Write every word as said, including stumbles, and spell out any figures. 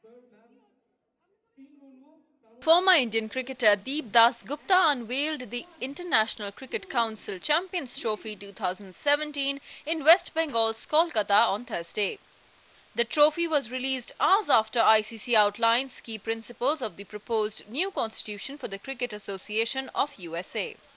Former Indian cricketer Deep Das Gupta unveiled the International Cricket Council Champions Trophy two thousand seventeen in West Bengal's Kolkata on Thursday. The trophy was released hours after I C C outlines key principles of the proposed new constitution for the Cricket Association of U S A.